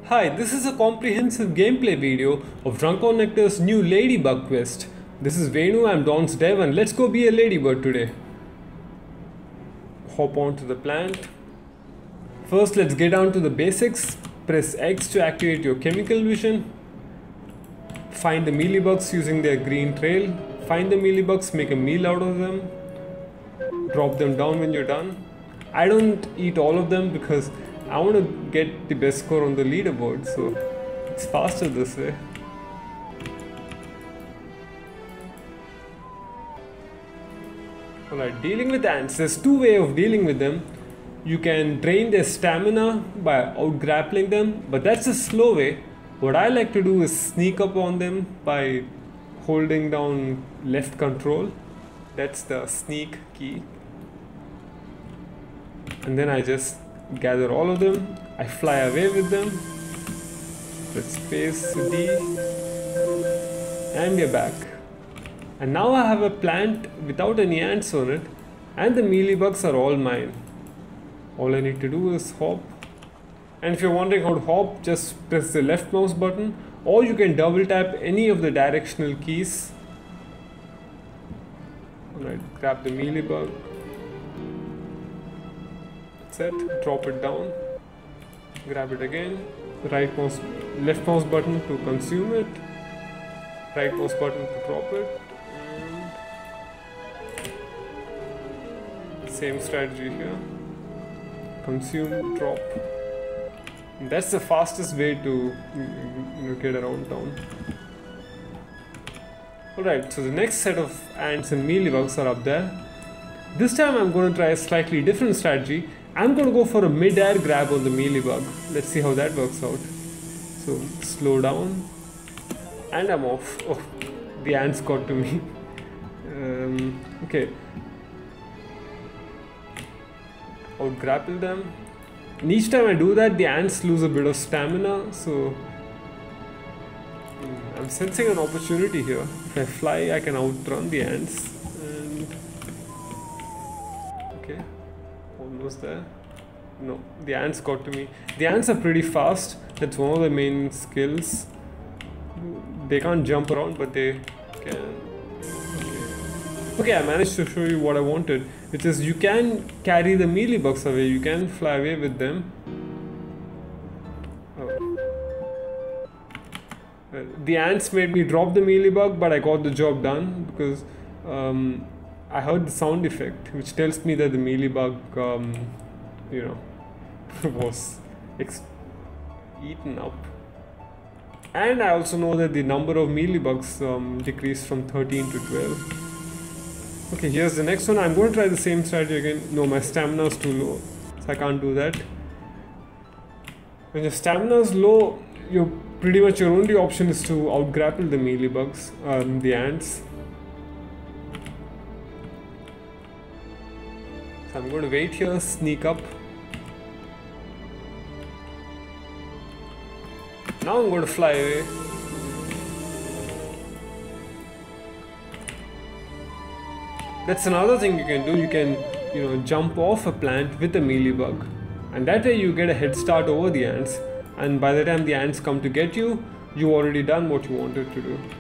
Hi, this is a comprehensive gameplay video of Drunk On Nectar's new Ladybug Quest. This is Venu, I'm DoN's dev, and let's go be a ladybird today. Hop onto the plant. First, let's get down to the basics. Press X to activate your chemical vision. Find the mealybugs using their green trail. Find the mealybugs, make a meal out of them. Drop them down when you're done. I don't eat all of them because I want to get the best score on the leaderboard, so it's faster this way. Alright, dealing with ants. There's two ways of dealing with them. You can drain their stamina by out-grappling them, but that's a slow way. What I like to do is sneak up on them by holding down left control. That's the sneak key. And then I just gather all of them, I fly away with them, press space D, and we're back. And now I have a plant without any ants on it, and the mealybugs are all mine. All I need to do is hop. And if you're wondering how to hop, just press the left mouse button, or you can double tap any of the directional keys. Alright, grab the mealybug. Set, drop it down, grab it again, left mouse button to consume it, right mouse button to drop it, and same strategy here, consume, drop. And that's the fastest way to get around town. Alright, so the next set of ants and mealybugs are up there. This time I'm going to try a slightly different strategy. I'm going to go for a mid-air grab on the mealybug. Let's see how that works out. So, slow down. And I'm off. Oh, the ants got to me. Okay. I'll grapple them. And each time I do that, the ants lose a bit of stamina. So, I'm sensing an opportunity here. If I fly, I can outrun the ants. And okay. Almost there. No, the ants got to me. The ants are pretty fast. That's one of the main skills. They can't jump around, but they can. Okay, I managed to show you what I wanted, which is you can carry the mealybugs away. You can fly away with them. Oh. Well, the ants made me drop the mealybug, but I got the job done because I heard the sound effect, which tells me that the mealybug, was eaten up. And I also know that the number of mealybugs decreased from 13 to 12. Okay, here's the next one. I'm going to try the same strategy again. No, my stamina is too low, so I can't do that. When your stamina is low, your only option is to out-grapple the mealybugs, the ants. So I'm going to wait here, sneak up. Now I'm going to fly away. That's another thing you can do. You can, jump off a plant with a mealybug, and that way you get a head start over the ants. And by the time the ants come to get you, you've already done what you wanted to do.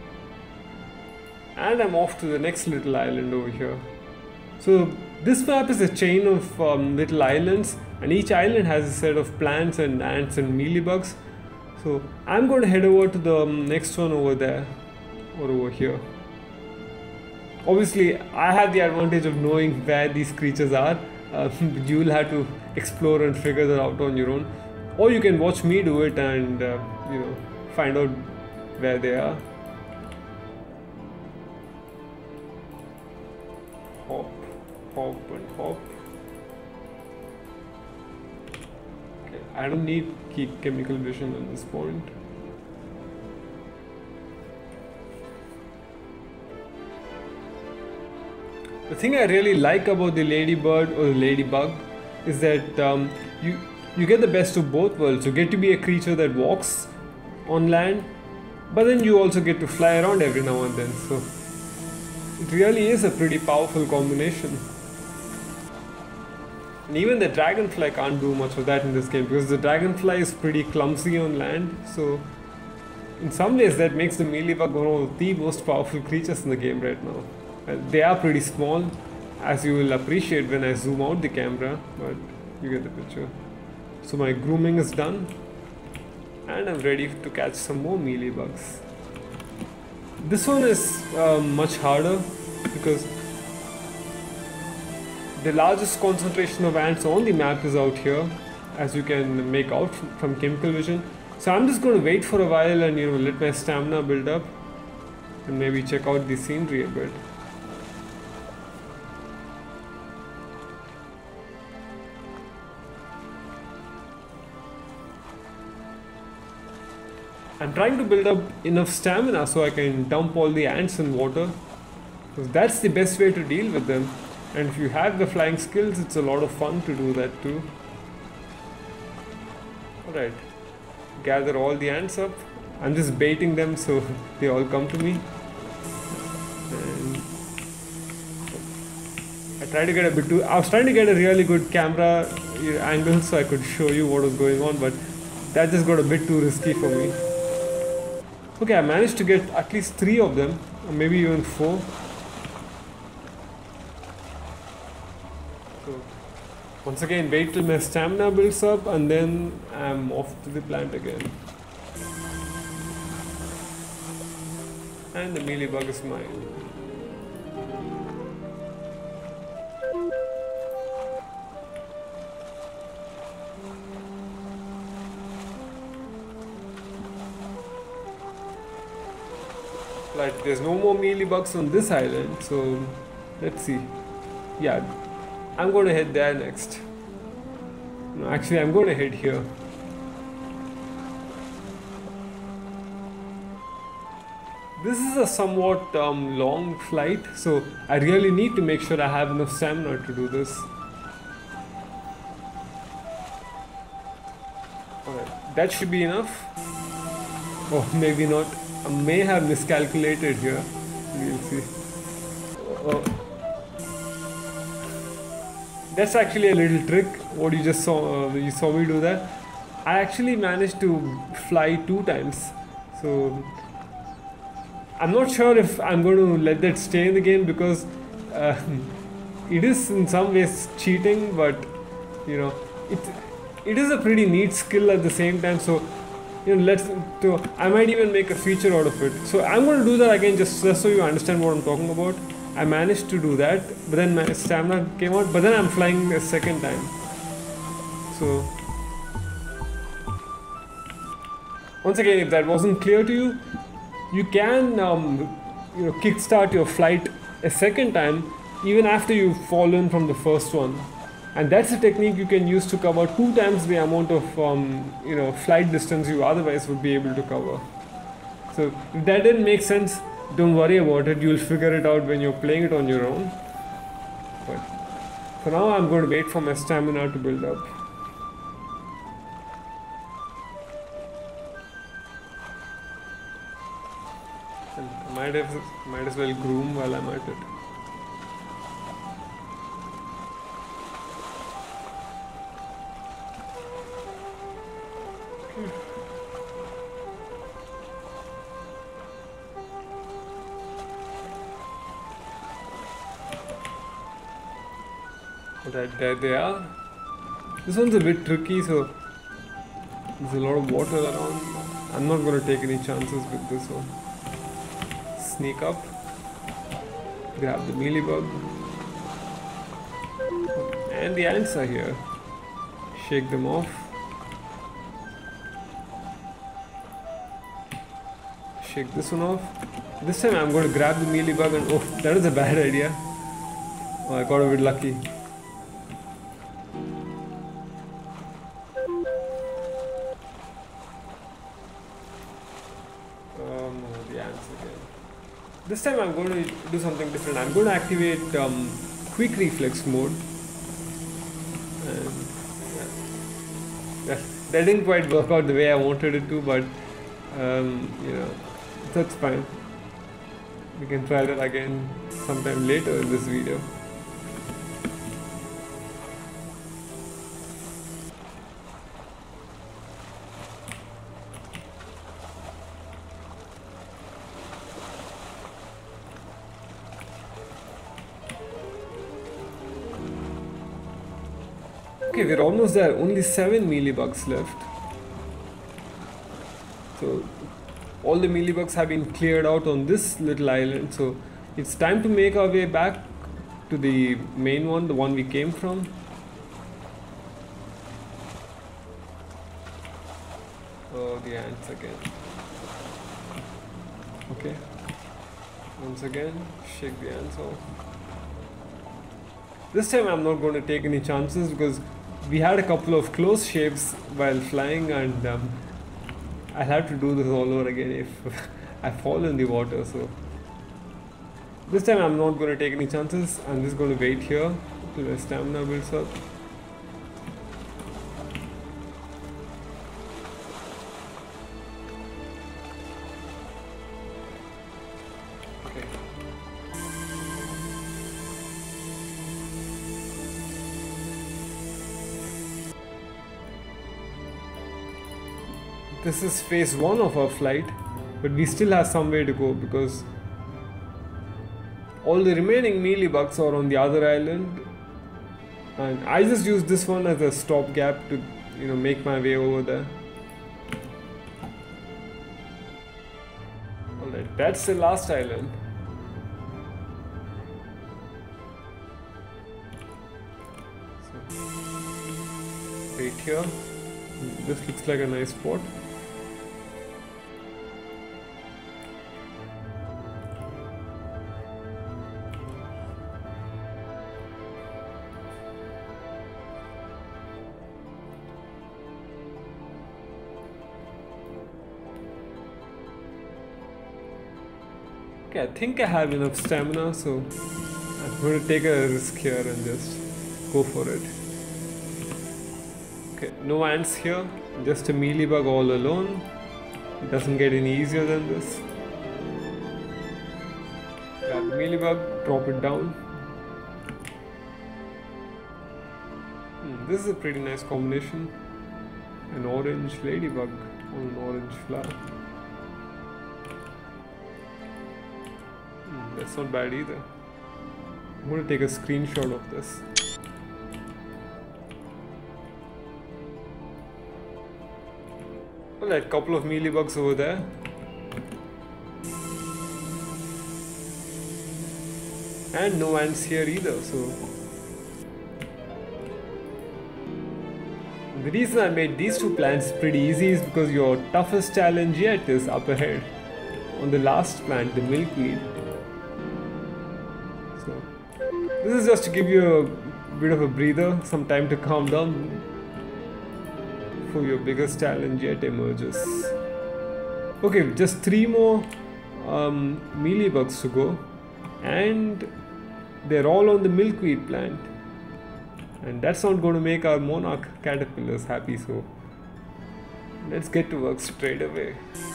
And I'm off to the next little island over here. So this map is a chain of little islands, and each island has a set of plants and ants and mealybugs. So I'm going to head over to the next one over there, or over here. Obviously, I have the advantage of knowing where these creatures are. You'll have to explore and figure that out on your own. Or you can watch me do it and, find out where they are. Hop, hop and hop. Okay, I don't need chemical vision at this point. The thing I really like about the ladybird or the ladybug is that you get the best of both worlds. You get to be a creature that walks on land, but then you also get to fly around every now and then. So it really is a pretty powerful combination. And even the dragonfly can't do much of that in this game because the dragonfly is pretty clumsy on land. So in some ways that makes the mealybug one of the most powerful creatures in the game right now. They are pretty small, as you will appreciate when I zoom out the camera, but you get the picture. So my grooming is done and I'm ready to catch some more mealybugs. This one is much harder because the largest concentration of ants on the map is out here, as you can make out from chemical vision. So I'm just going to wait for a while and let my stamina build up and maybe check out the scenery a bit. I'm trying to build up enough stamina so I can dump all the ants in water, because that's the best way to deal with them. And if you have the flying skills, it's a lot of fun to do that too. Alright, gather all the ants up. I'm just baiting them so they all come to me. And I try to get a bit too... I was trying to get a really good camera angle so I could show you what was going on, but that just got a bit too risky for me. Okay, I managed to get at least 3 of them, or maybe even 4. So, once again, wait till my stamina builds up and then I'm off to the plant again. And the mealybug is mine. Right, there's no more mealybugs on this island, so let's see. Yeah, I'm going to head there next. No, actually, I'm going to head here. This is a somewhat long flight, so I really need to make sure I have enough stamina to do this. Alright, that should be enough. Oh, maybe not. I may have miscalculated here. We'll see. That's actually a little trick. What you just saw, you saw me do that. I actually managed to fly 2 times. So I'm not sure if I'm going to let that stay in the game because it is in some ways cheating, but it is a pretty neat skill at the same time. So I might even make a feature out of it. So I'm going to do that again just so you understand what I'm talking about. I managed to do that, but then my stamina came out, but then I'm flying a second time. So once again, if that wasn't clear to you, you can kickstart your flight a second time even after you've fallen from the first one. And that's a technique you can use to cover 2 times the amount of flight distance you otherwise would be able to cover. So if that didn't make sense, don't worry about it. You'll figure it out when you're playing it on your own. But for now, I'm going to wait for my stamina to build up. And I might as well groom while I'm at it. Right, there they are. This one's a bit tricky, so there's a lot of water around. I'm not going to take any chances with this one. Sneak up, grab the mealybug, and the ants are here. Shake them off. Shake this one off. This time I'm going to grab the mealybug and oh, that is a bad idea. Oh, I got a bit lucky. This time I'm going to do something different. I'm going to activate quick reflex mode. And yeah, that didn't quite work out the way I wanted it to, but that's fine. We can try that again sometime later in this video. Okay, we're almost there. Only 7 mealybugs left. So all the mealybugs have been cleared out on this little island. So it's time to make our way back to the main one, the one we came from. Oh, the ants again. Okay. Once again, shake the ants off. This time I'm not going to take any chances because we had a couple of close shaves while flying, and I'll have to do this all over again if I fall in the water. So this time I'm not going to take any chances. I'm just going to wait here till my stamina builds up. This is phase 1 of our flight, but we still have some way to go because all the remaining mealybugs are on the other island, and I just used this one as a stopgap to, you know, make my way over there. Alright, that's the last island. So, wait here. This looks like a nice spot. Okay, I think I have enough stamina, so I'm going to take a risk here and just go for it. Okay, no ants here, just a mealybug all alone. It doesn't get any easier than this. Grab the mealybug, drop it down. This is a pretty nice combination. An orange ladybug on an orange flower. That's not bad either. I'm going to take a screenshot of this. Alright, couple of mealybugs over there. And no ants here either, so the reason I made these two plants pretty easy is because your toughest challenge yet is up ahead. On the last plant, the milkweed. So this is just to give you a bit of a breather, some time to calm down before your biggest challenge yet emerges. Okay, just 3 more mealybugs to go, and they're all on the milkweed plant. And that's not going to make our monarch caterpillars happy, so let's get to work straight away.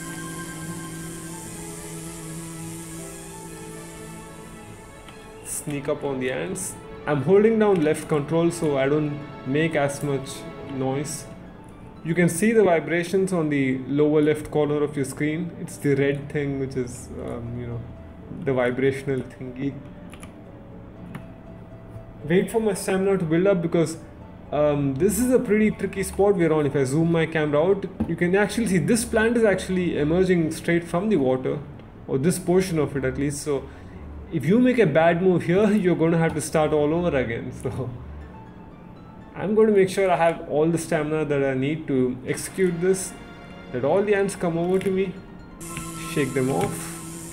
Sneak up on the ants. I'm holding down left control so I don't make as much noise. You can see the vibrations on the lower left corner of your screen. It's the red thing which is, you know, the vibrational thingy. Wait for my stamina to build up because this is a pretty tricky spot we're on. If I zoom my camera out, you can actually see this plant is actually emerging straight from the water, or this portion of it at least. So if you make a bad move here, you're going to have to start all over again. So I'm going to make sure I have all the stamina that I need to execute this. Let all the ants come over to me, shake them off.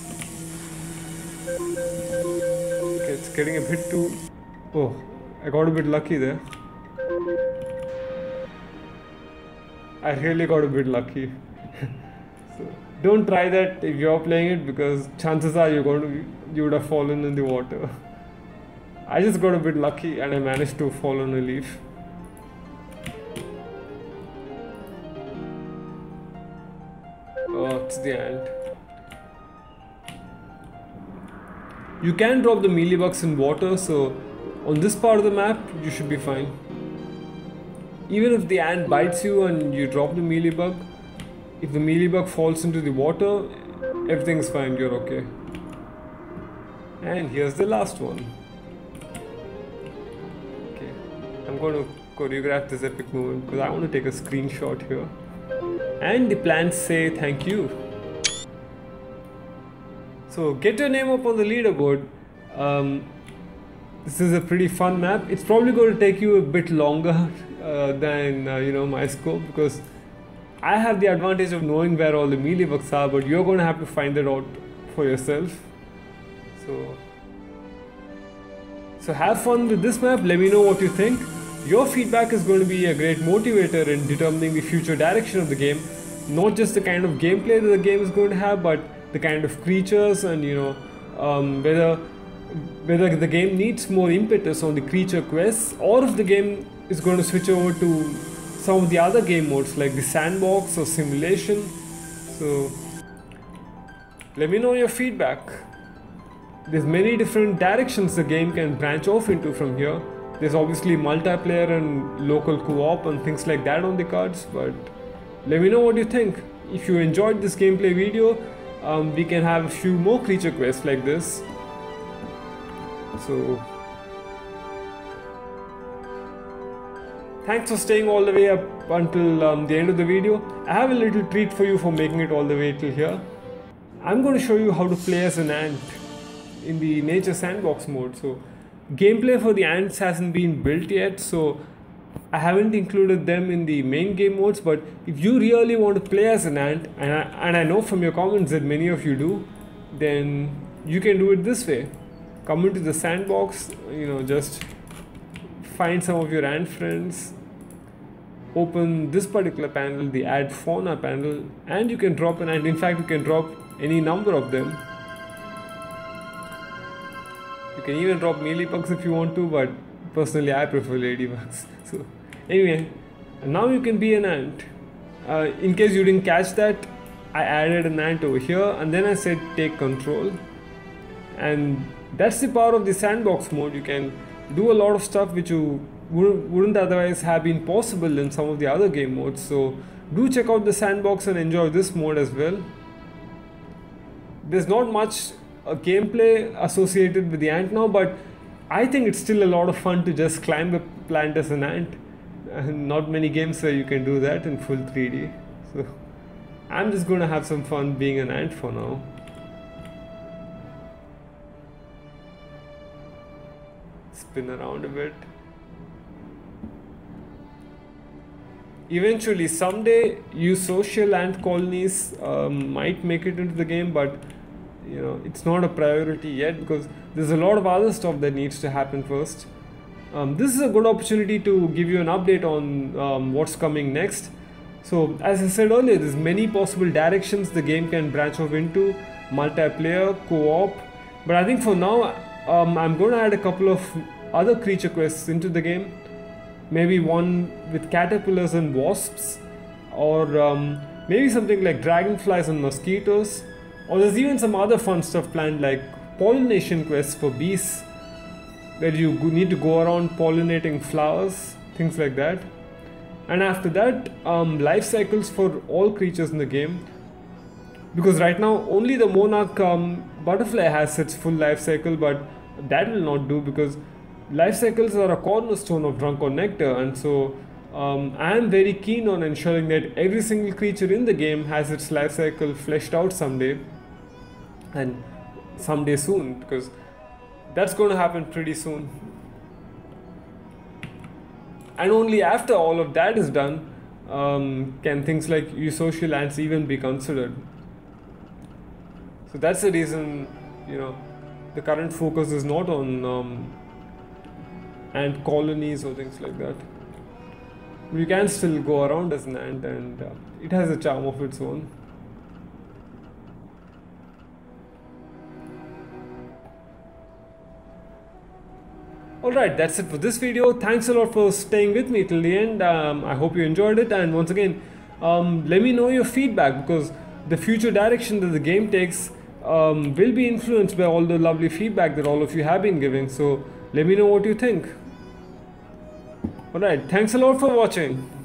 Okay, it's getting a bit too... Oh, I got a bit lucky there. I really got a bit lucky. So don't try that if you're playing it, because chances are you would have fallen in the water. I just got a bit lucky and I managed to fall on a leaf. Oh, it's the ant. You can drop the mealybugs in water, so on this part of the map, you should be fine. Even if the ant bites you and you drop the mealybug, if the mealybug falls into the water, everything's fine, you're okay. And here's the last one. Okay, I'm going to choreograph this epic moment because I want to take a screenshot here. And the plants say thank you. So get your name up on the leaderboard. This is a pretty fun map. It's probably going to take you a bit longer than my scope, because I have the advantage of knowing where all the mealybugs are, but you're going to have to find it out for yourself. So have fun with this map. Let me know what you think. Your feedback is going to be a great motivator in determining the future direction of the game. Not just the kind of gameplay that the game is going to have, but the kind of creatures, and whether the game needs more impetus on the creature quests, or if the game is going to switch over to some of the other game modes like the sandbox or simulation. So let me know your feedback. There's many different directions the game can branch off into from here. There's obviously multiplayer and local co-op and things like that on the cards, but let me know what you think. If you enjoyed this gameplay video, we can have a few more creature quests like this. So thanks for staying all the way up until the end of the video. I have a little treat for you for making it all the way till here. I'm going to show you how to play as an ant in the Nature Sandbox mode. So gameplay for the ants hasn't been built yet, so I haven't included them in the main game modes. But if you really want to play as an ant, and I know from your comments that many of you do, then you can do it this way. Come into the sandbox, just find some of your ant friends, open this particular panel, the add fauna panel, and you can drop an ant. In fact, you can drop any number of them. You can even drop mealybugs if you want to, but personally I prefer ladybugs. So anyway, now you can be an ant. In case you didn't catch that, I added an ant over here, and then I said take control. And that's the power of the sandbox mode. You can do a lot of stuff which you wouldn't otherwise have been possible in some of the other game modes. So do check out the sandbox and enjoy this mode as well. There's not much gameplay associated with the ant now, but I think it's still a lot of fun to just climb a plant as an ant. And not many games where you can do that in full 3D. So I'm just going to have some fun being an ant for now. Spin around a bit. Eventually, someday, social ant colonies might make it into the game, but it's not a priority yet because there's a lot of other stuff that needs to happen first. This is a good opportunity to give you an update on what's coming next. So as I said earlier, there's many possible directions the game can branch off into: multiplayer, co-op. But I think for now, I'm going to add a couple of other creature quests into the game. Maybe one with caterpillars and wasps, or maybe something like dragonflies and mosquitoes. Or there's even some other fun stuff planned, like pollination quests for bees, where you need to go around pollinating flowers, things like that. And after that, life cycles for all creatures in the game. Because right now, only the monarch butterfly has its full life cycle, but that will not do because life cycles are a cornerstone of Drunk On Nectar, and so I am very keen on ensuring that every single creature in the game has its life cycle fleshed out someday, and someday soon, because that's going to happen pretty soon. And only after all of that is done can things like eusocial ants even be considered. So that's the reason, the current focus is not on ant colonies or things like that. You can still go around as an ant, and it has a charm of its own. Alright, that's it for this video. Thanks a lot for staying with me till the end. I hope you enjoyed it, and once again, let me know your feedback, because the future direction that the game takes will be influenced by all the lovely feedback that all of you have been giving. So let me know what you think. Alright, thanks a lot for watching.